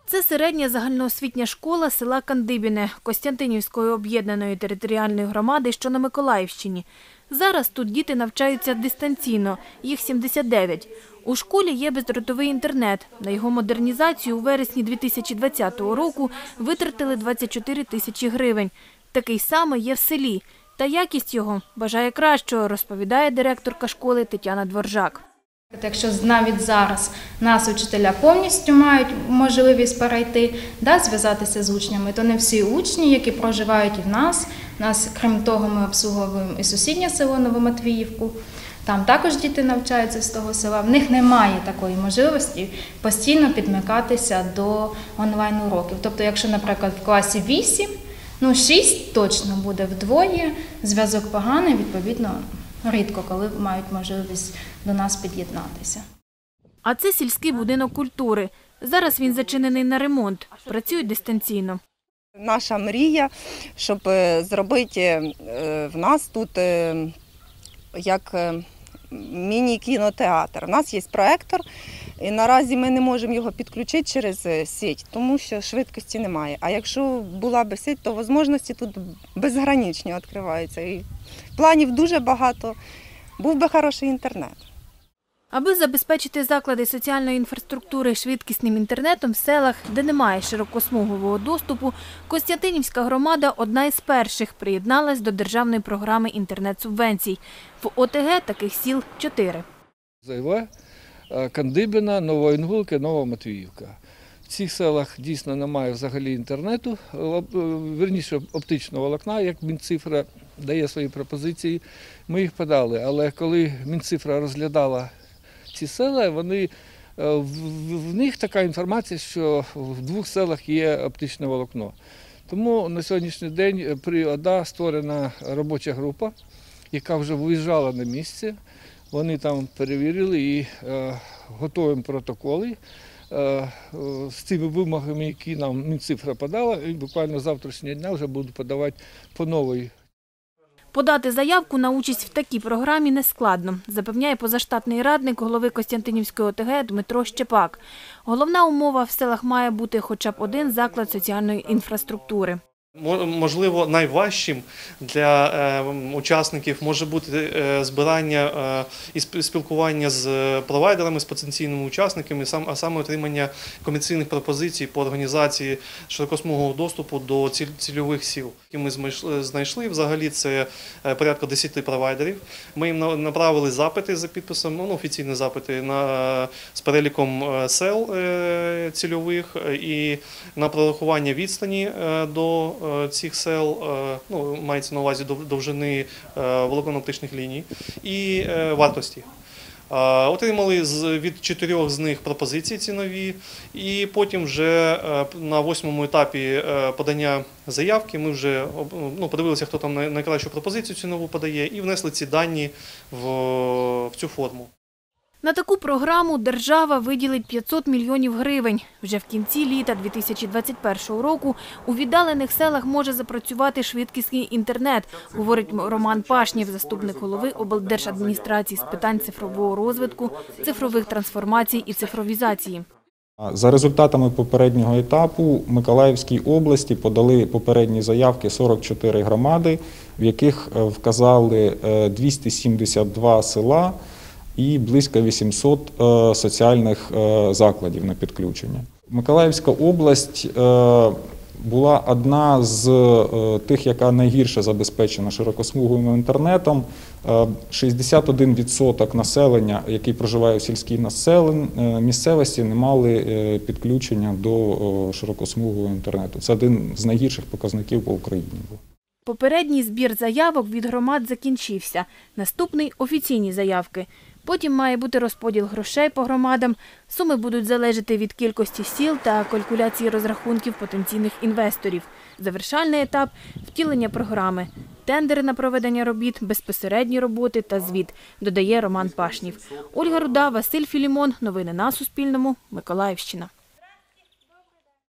Це середня загальноосвітня школа села Кандибіне Костянтинівської об'єднаної територіальної громади, що на Миколаївщині. Зараз тут діти навчаються дистанційно, їх 79. У школі є бездротовий інтернет. На його модернізацію у вересні 2020 року витратили 24 тисячі гривень. Такий самий є в селі. Та якість його бажає кращого, розповідає директорка школи Тетяна Дворжак. Якщо навіть зараз нас учителя повністю мають можливість перейти, зв'язатися з учнями, то не всі учні, які проживають і в нас. Крім того, ми обслуговуємо і сусіднє село Новоматвіївку. Там також діти навчаються з того села. В них немає такої можливості постійно підмикатися до онлайн-уроків. Тобто, якщо, наприклад, в класі 8, 6 точно буде вдвоє, зв'язок поганий, відповідно, рідко, коли мають можливість до нас під'єднатися. А це сільський будинок культури. Зараз він зачинений на ремонт. Працюють дистанційно. Наша мрія, щоб зробити в нас тут як міні-кінотеатр. У нас є проектор, і наразі ми не можемо його підключити через сеть, тому що швидкості немає. А якщо була б сеть, то можливості тут безграничні відкриваються. І планів дуже багато. Був би хороший інтернет. Аби забезпечити заклади соціальної інфраструктури швидкісним інтернетом в селах, де немає широкосмугового доступу, Костянтинівська громада одна із перших приєдналась до державної програми інтернет-субвенцій. В ОТГ таких сіл 4. Зайве, Кандибіна, Новоінгулки, Новоматвіївка. В цих селах дійсно немає взагалі інтернету, вірніше оптичного волокна, як Мінцифра дає свої пропозиції. Ми їх подали, але коли Мінцифра розглядала ці села, в них така інформація, що в 2 селах є оптичне волокно. Тому на сьогоднішній день при ОДА створена робоча група, яка вже виїжджала на місце. Вони там перевірили і готуємо протоколи з цими вимогами, які нам Мінцифра подала, і буквально з завтрашнього дня вже буду подавати по новій. Подати заявку на участь в такій програмі нескладно, запевняє позаштатний радник голови Костянтинівської ОТГ Дмитро Щепак. Головна умова – в селах має бути хоча б один заклад соціальної інфраструктури. Можливо, найважчим для учасників може бути збирання і спілкування з провайдерами, з потенційними учасниками, а саме отримання комерційних пропозицій по організації широкосмугового доступу до цільових сіл. Ми знайшли, взагалі, це порядка 10 провайдерів. Ми їм направили запити за підписом, офіційні запити з переліком сел цільових і на прорахування відстані до цих сел, мається на увазі довжини волоконно-оптичних ліній і вартості. Отримали від 4 з них пропозиції цінові, і потім вже на 8-му етапі подання заявки ми вже подивилися, хто там найкращу пропозицію цінову подає, і внесли ці дані в цю форму. На таку програму держава виділить 500 мільйонів гривень. Вже в кінці літа 2021 року у віддалених селах може запрацювати швидкісний інтернет, говорить Роман Пашнєв, заступник голови облдержадміністрації з питань цифрового розвитку, цифрових трансформацій і цифровізації. За результатами попереднього етапу в Миколаївській області подали попередні заявки 44 громади, в яких вказали 272 села і близько 800 соціальних закладів на підключення. Миколаївська область була одна з тих, яка найгірше забезпечена широкосмуговим інтернетом. 61% населення, які проживає у сільській місцевості, не мали підключення до широкосмугового інтернету. Це один з найгірших показників по Україні був. Попередній збір заявок від громад закінчився. Наступний – офіційні заявки. Потім має бути розподіл грошей по громадам. Суми будуть залежати від кількості сіл та калькуляції розрахунків потенційних інвесторів. Завершальний етап – втілення програми. Тендери на проведення робіт, безпосередні роботи та звіт, додає Роман Пашнєв. Ольга Руда, Василь Філімон. Новини на Суспільному. Миколаївщина.